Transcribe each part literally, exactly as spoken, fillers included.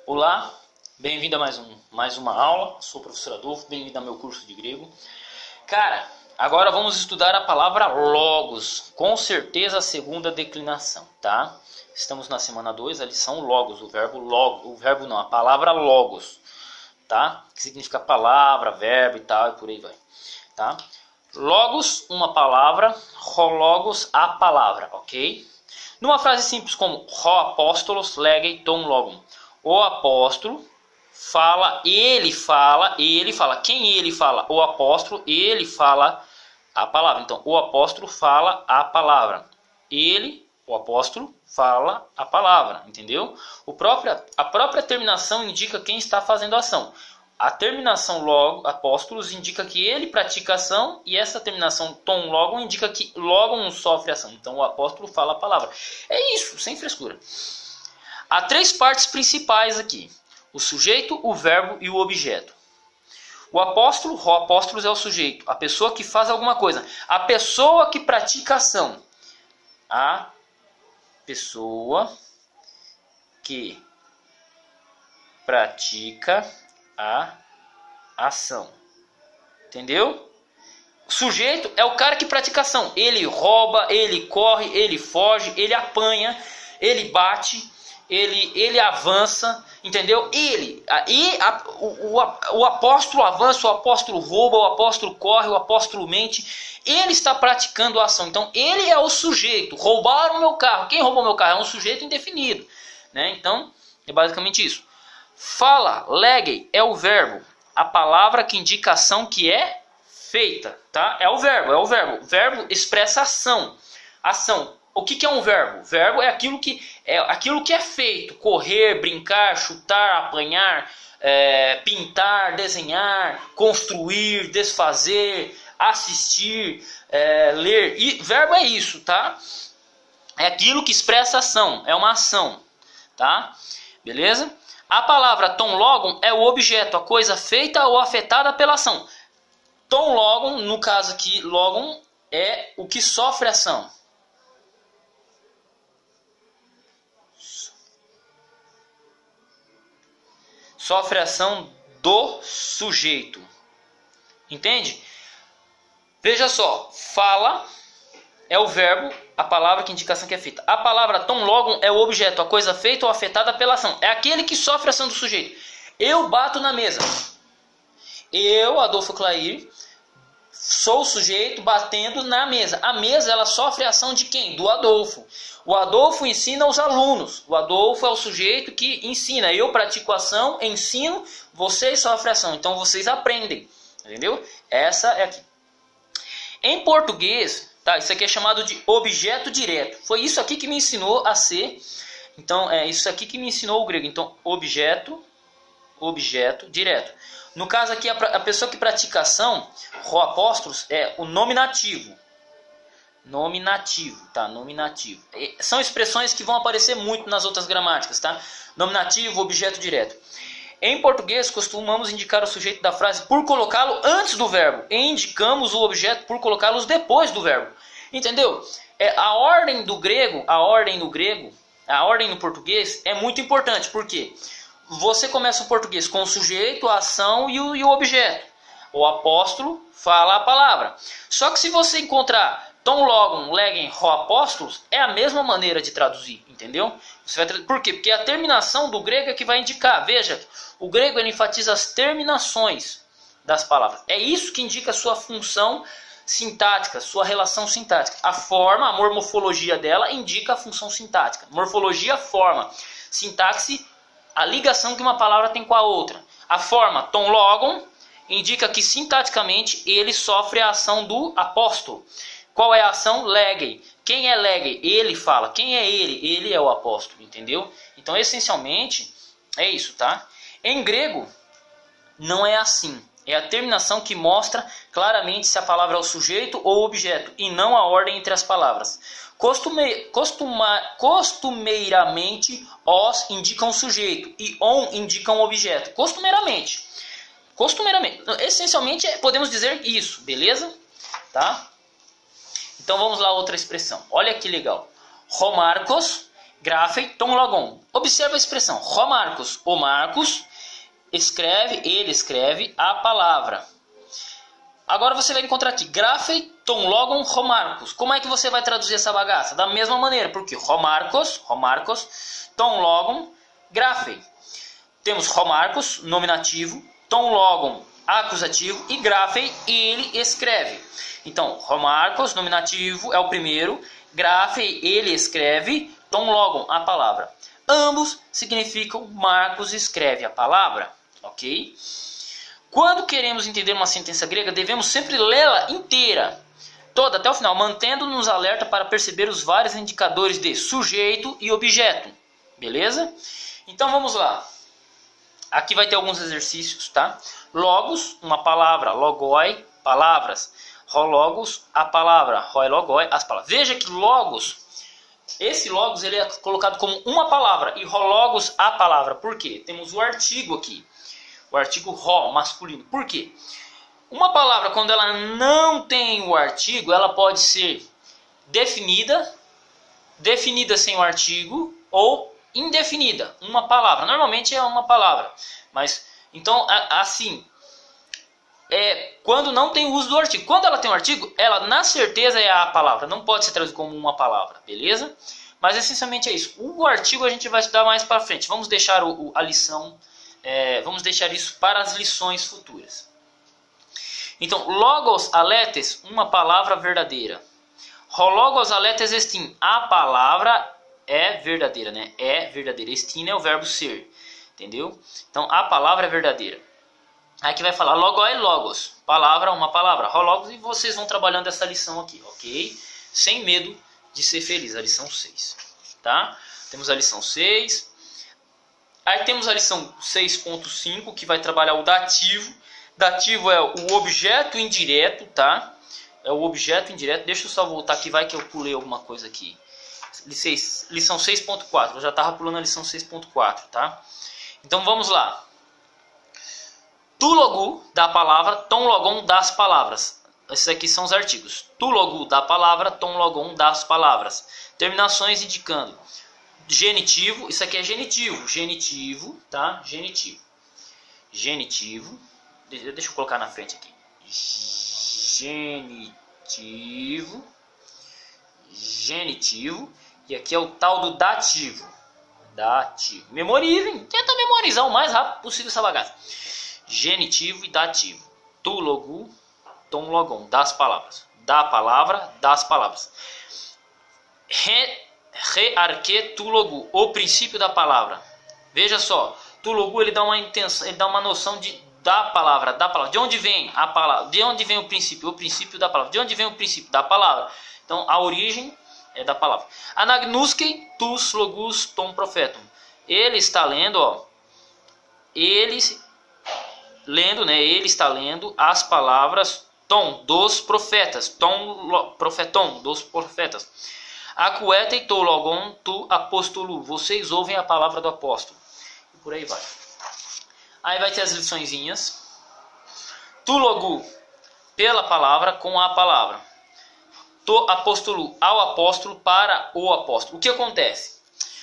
Olá, bem-vindo a mais, um, mais uma aula. Sou o professor Adolfo, bem-vindo ao meu curso de grego. Cara, agora vamos estudar a palavra logos, com certeza a segunda declinação, tá? Estamos na semana dois, a lição logos, o verbo logo, o verbo não, a palavra logos, tá? Que significa palavra, verbo e tal, e por aí vai, tá? Logos, uma palavra, rologos, a palavra, ok? Numa frase simples como ro apóstolos legei ton logum. O apóstolo fala, ele fala, ele fala. Quem ele fala? O apóstolo, ele fala a palavra. Então, o apóstolo fala a palavra. Ele, o apóstolo, fala a palavra. Entendeu? O próprio, a própria terminação indica quem está fazendo a ação. A terminação logo, apóstolos, indica que ele pratica a ação. E essa terminação tom logo indica que logo sofre a ação. Então, o apóstolo fala a palavra. É isso, sem frescura. Há três partes principais aqui: o sujeito, o verbo e o objeto. O apóstolo, o apóstolos é o sujeito, a pessoa que faz alguma coisa, a pessoa que pratica a ação. A pessoa que pratica a ação. Entendeu? O sujeito é o cara que pratica a ação. Ele rouba, ele corre, ele foge, ele apanha, ele bate. Ele, ele avança, entendeu? Ele, e a, o, o, o apóstolo avança, o apóstolo rouba, o apóstolo corre, o apóstolo mente. Ele está praticando a ação. Então, ele é o sujeito. Roubaram o meu carro. Quem roubou meu carro? É um sujeito indefinido, né? Então, é basicamente isso. Fala, legei, é o verbo. A palavra que indica a ação que é feita, tá? É o verbo, é o verbo. O verbo expressa ação. Ação. O que, que é um verbo? Verbo é aquilo que é, aquilo que é feito. Correr, brincar, chutar, apanhar, é, pintar, desenhar, construir, desfazer, assistir, é, ler. E verbo é isso, tá? É aquilo que expressa ação. É uma ação, tá? Beleza? A palavra tom logum é o objeto, a coisa feita ou afetada pela ação. Tom logum, no caso aqui, logum é o que sofre ação. Sofre a ação do sujeito. Entende? Veja só. Fala é o verbo, a palavra que indica a ação que é feita. A palavra tom logum é o objeto, a coisa feita ou afetada pela ação. É aquele que sofre a ação do sujeito. Eu bato na mesa. Eu, Adolfo Clair, sou o sujeito batendo na mesa. A mesa, ela sofre a ação de quem? Do Adolfo. O Adolfo ensina aos alunos. O Adolfo é o sujeito que ensina. Eu pratico a ação, ensino, vocês sofrem a ação. Então vocês aprendem. Entendeu? Essa é aqui. Em português, tá, isso aqui é chamado de objeto direto. Foi isso aqui que me ensinou a ser. Então, é isso aqui que me ensinou o grego. Então, objeto, objeto direto. No caso aqui, a, a pessoa que pratica a ação, ro apóstolos, é o nominativo. Nominativo, tá? Nominativo. E são expressões que vão aparecer muito nas outras gramáticas, tá? Nominativo, objeto direto. Em português, costumamos indicar o sujeito da frase por colocá-lo antes do verbo. E indicamos o objeto por colocá-los depois do verbo. Entendeu? É, a ordem do grego, a ordem no grego, a ordem no português é muito importante. Por quê? Você começa o português com o sujeito, a ação e o, e o objeto. O apóstolo fala a palavra. Só que se você encontrar tom logum, legem, ro apóstolos, é a mesma maneira de traduzir, entendeu? Você vai tra... Por quê? Porque a terminação do grego é que vai indicar. Veja, o grego ele enfatiza as terminações das palavras. É isso que indica a sua função sintática, sua relação sintática. A forma, a morfologia dela indica a função sintática. Morfologia, forma. Sintaxe, a ligação que uma palavra tem com a outra. A forma, tom logum, indica que sintaticamente ele sofre a ação do apóstolo. Qual é a ação? Legei. Quem é legei? Ele fala. Quem é ele? Ele é o apóstolo, entendeu? Então, essencialmente, é isso, tá? Em grego, não é assim. É a terminação que mostra claramente se a palavra é o sujeito ou o objeto, e não a ordem entre as palavras. Costume, costuma, costumeiramente, os indicam sujeito e on indicam objeto. Costumeiramente. Costumeiramente. Essencialmente, podemos dizer isso, beleza? Tá? Então vamos lá, outra expressão. Olha que legal. Romarcos grafei, tom logon. Observa a expressão, Ró Marcos, o Marcos escreve, ele escreve a palavra. Agora você vai encontrar aqui, grafei, tom logon, Ró Marcos. Como é que você vai traduzir essa bagaça? Da mesma maneira, porque Ró Marcos, Ró Marcos, tom logon, grafei. Temos Ró Marcos, nominativo, tom logon, acusativo e grafei, ele escreve. Então, Ró Marcos, nominativo, é o primeiro, grafei, ele escreve, tom logon, a palavra. Ambos significam Marcos escreve a palavra, ok? Quando queremos entender uma sentença grega, devemos sempre lê-la inteira, toda até o final, mantendo-nos alerta para perceber os vários indicadores de sujeito e objeto, beleza? Então vamos lá. Aqui vai ter alguns exercícios, tá? Logos, uma palavra, logoi, palavras. Rologos, a palavra, roi logoi, as palavras. Veja que logos, esse logos ele é colocado como uma palavra e rologos, a palavra. Por quê? Temos o artigo aqui, o artigo ro, masculino. Por quê? Uma palavra, quando ela não tem o artigo, ela pode ser definida, definida sem o artigo ou indefinida, uma palavra. Normalmente é uma palavra, mas então assim, é quando não tem o uso do artigo. Quando ela tem um artigo, ela na certeza é a palavra, não pode ser traduzida como uma palavra, beleza? Mas essencialmente é isso. O artigo a gente vai estudar mais para frente. Vamos deixar o, a lição, é, vamos deixar isso para as lições futuras. Então, logos aletes, uma palavra verdadeira. Rologos aletes estin, a palavra é verdadeira, né? É verdadeira. Estin é o verbo ser, entendeu? Então, a palavra é verdadeira. Aqui vai falar logoi, logos. Palavra, uma palavra. Rologos, e vocês vão trabalhando essa lição aqui, ok? Sem medo de ser feliz, a lição seis, tá? Temos a lição seis. Aí temos a lição seis ponto cinco, que vai trabalhar o dativo. Dativo é o objeto indireto, tá? É o objeto indireto. Deixa eu só voltar aqui, vai que eu pulei alguma coisa aqui. Lição seis ponto quatro, eu já estava pulando a lição seis ponto quatro, tá? Então vamos lá. Tu logo da palavra, tom logon das palavras. Esses aqui são os artigos. Tu logo da palavra, tom logon das palavras. Terminações indicando genitivo, isso aqui é genitivo, genitivo, tá? Genitivo. Genitivo. Deixa eu colocar na frente aqui. Genitivo. Genitivo. E aqui é o tal do dativo. Dativo. Memorizem. Tenta memorizar o mais rápido possível essa bagaça. Genitivo e dativo. Tu logo, tom logon. Das palavras. Da palavra, das palavras. Re, re arque tu logo. O princípio da palavra. Veja só. Tu logo ele dá uma intenção, ele dá uma noção de da palavra, da palavra. De onde vem a palavra? De onde vem o princípio? O princípio da palavra. De onde vem o princípio da palavra? Então, a origem é da palavra. Anagnuskei tus logus tom profetum. Ele está lendo, ó. Ele lendo, né? Ele está lendo as palavras tom dos profetas. Tom profetom dos profetas. Acuetei to logon tu apostolu. Vocês ouvem a palavra do apóstolo. E por aí vai. Aí vai ter as liçõezinhas. Tu logo, pela palavra, com a palavra. Tu apóstolo, ao apóstolo, para o apóstolo. O que acontece?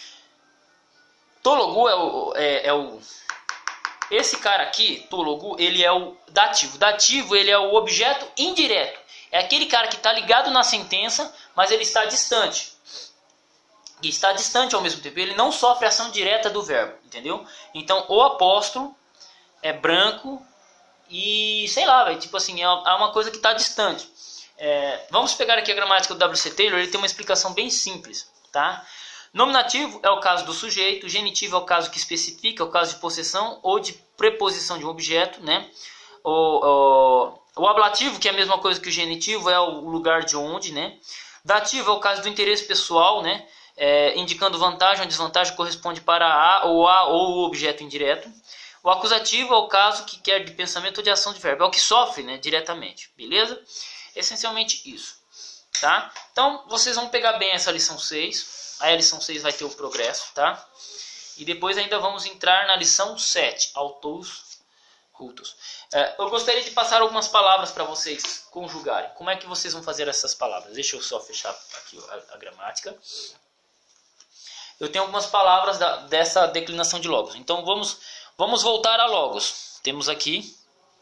Tu logo é o, é, é o... Esse cara aqui, tu logo, ele é o dativo. Dativo, ele é o objeto indireto. É aquele cara que está ligado na sentença, mas ele está distante. E está distante ao mesmo tempo. Ele não sofre ação direta do verbo, entendeu? Então, o apóstolo é branco e, sei lá, véio, tipo assim, é uma coisa que está distante. É, vamos pegar aqui a gramática do W C Taylor, ele tem uma explicação bem simples, tá? Nominativo é o caso do sujeito, genitivo é o caso que especifica, é o caso de possessão ou de preposição de um objeto, né? O, o, o ablativo, que é a mesma coisa que o genitivo, é o lugar de onde, né? Dativo é o caso do interesse pessoal, né? É, indicando vantagem ou desvantagem, corresponde para a ou a ou o objeto indireto. O acusativo é o caso que quer de pensamento ou de ação de verbo, é o que sofre, né, diretamente, beleza? Essencialmente isso, tá? Então, vocês vão pegar bem essa lição seis, aí a lição seis vai ter o progresso, tá? E depois ainda vamos entrar na lição sete, autos, cultos. É, eu gostaria de passar algumas palavras para vocês conjugarem. Como é que vocês vão fazer essas palavras? Deixa eu só fechar aqui a, a gramática. eu tenho algumas palavras da, dessa declinação de logos. Então vamos, vamos voltar a logos. Temos aqui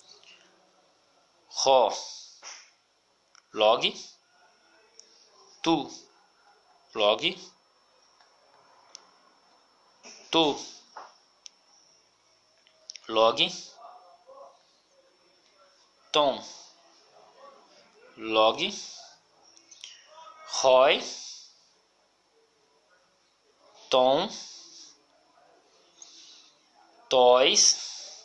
ro, log, tu, log, tu, log, tom, log, roi, tom, tois,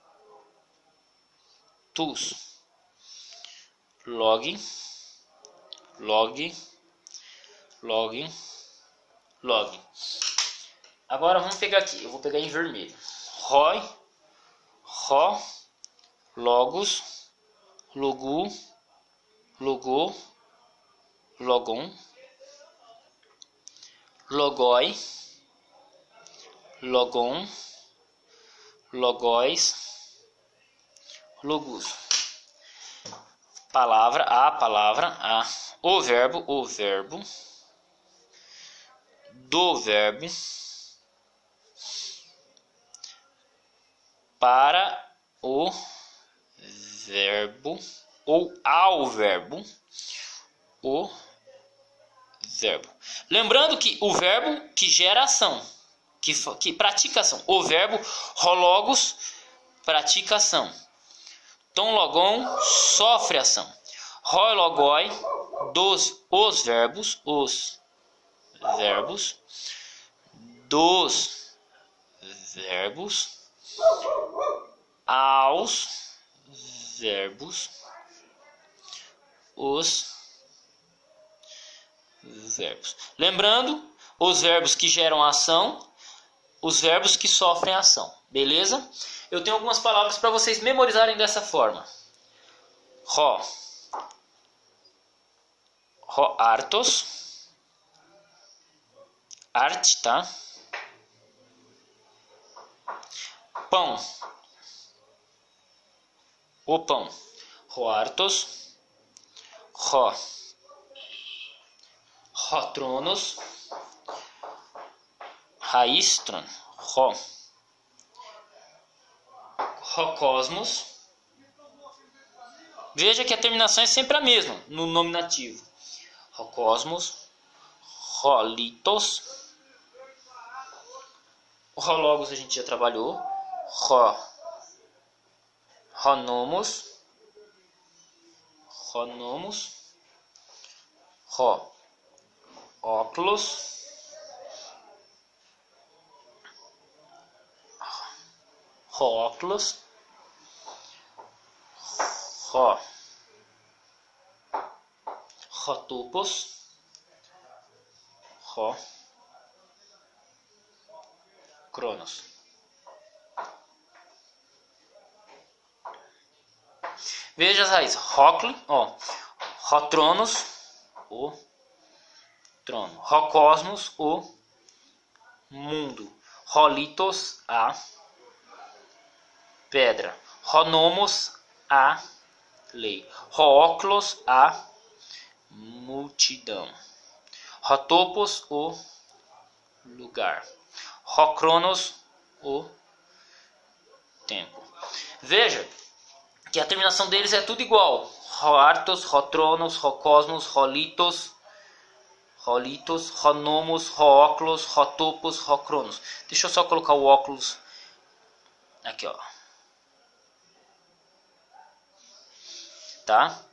tus, log, log, log, log. Agora vamos pegar aqui, eu vou pegar em vermelho. Roi, ro, logos, logu, logo, logon, logoi, logon, logóis, logus. Palavra, a palavra, a, o verbo, o verbo, do verbo, para o verbo, ou ao verbo, o verbo. Lembrando que o verbo que gera ação, que, que pratica ação. O verbo rologos pratica ação. Tom logon sofre ação. Roi logoi, dos, os verbos, os verbos, dos verbos, aos verbos, os verbos. Lembrando, os verbos que geram ação, os verbos que sofrem ação. Beleza? Eu tenho algumas palavras para vocês memorizarem dessa forma. Ro, ro artos, arte, tá? Pão, o pão. Ro artos, ro, ro tronos, raistron, ro, ro cosmos. Veja que a terminação é sempre a mesma no nominativo. Ro cosmos, ro litos, ro logos a gente já trabalhou. Ro, ro nomos, ro nomos, ro óculos, ro óculos, ro rotopos, ro cronos. Veja as raízes. Rócli, ó, rotronos, o trono. Rocosmos, o mundo. Rolitos, a pedra. Ronomos, a lei. Roóculos, a multidão. Rotopos, o lugar. Rocronos, o tempo. Veja que a terminação deles é tudo igual. Roartos, rotronos, rocosmos, rolitos, rolitos, ronomos, roóculos, rotopos, rocronos. Deixa eu só colocar o óculos aqui, ó. Tá?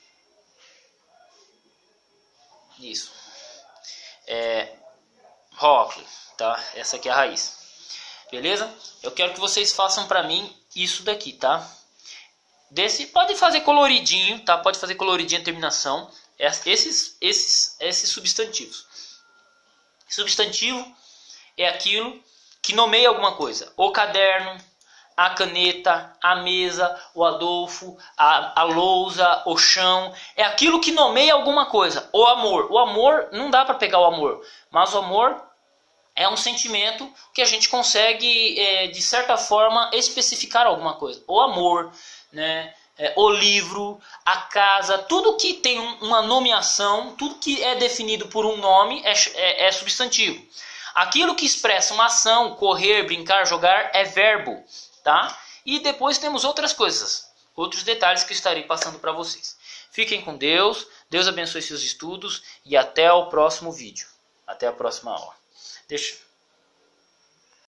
Isso. É róculo, tá? Essa aqui é a raiz. Beleza? Eu quero que vocês façam pra mim isso daqui, tá? Desse, pode fazer coloridinho, tá? Pode fazer coloridinho a terminação. Esses, esses, esses substantivos. Substantivo é aquilo que nomeia alguma coisa. O caderno, a caneta, a mesa, o Adolfo, a, a lousa, o chão. É aquilo que nomeia alguma coisa. O amor. O amor, não dá para pegar o amor. Mas o amor é um sentimento que a gente consegue, é, de certa forma, especificar alguma coisa. O amor, né? É, o livro, a casa, tudo que tem um, uma nomeação, tudo que é definido por um nome é, é, é substantivo. Aquilo que expressa uma ação, correr, brincar, jogar, é verbo, tá? E depois temos outras coisas, outros detalhes que eu estarei passando para vocês. Fiquem com Deus, Deus abençoe seus estudos e até o próximo vídeo. Até a próxima aula. Deixa...